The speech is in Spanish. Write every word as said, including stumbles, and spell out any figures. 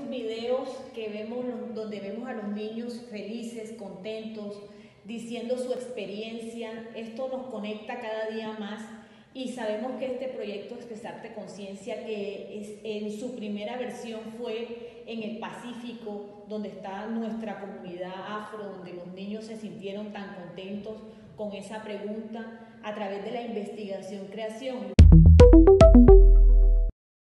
estos videos que vemos, donde vemos a los niños felices, contentos, diciendo su experiencia, esto nos conecta cada día más y sabemos que este proyecto Expresarte Conciencia, que es, en su primera versión fue en el Pacífico, donde está nuestra comunidad afro, donde los niños se sintieron tan contentos con esa pregunta a través de la investigación-creación.